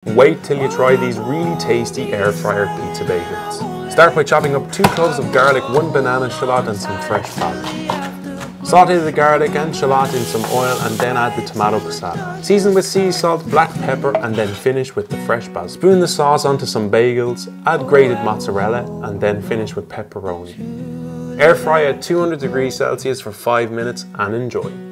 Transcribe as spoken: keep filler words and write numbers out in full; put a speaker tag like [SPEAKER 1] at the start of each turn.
[SPEAKER 1] Wait till you try these really tasty air fryer pizza bagels. Start by chopping up two cloves of garlic, one banana shallot and some fresh basil. Sauté the garlic and shallot in some oil and then add the tomato passata. Season with sea salt, black pepper and then finish with the fresh basil. Spoon the sauce onto some bagels, add grated mozzarella and then finish with pepperoni. Air fry at two hundred degrees Celsius for five minutes and enjoy.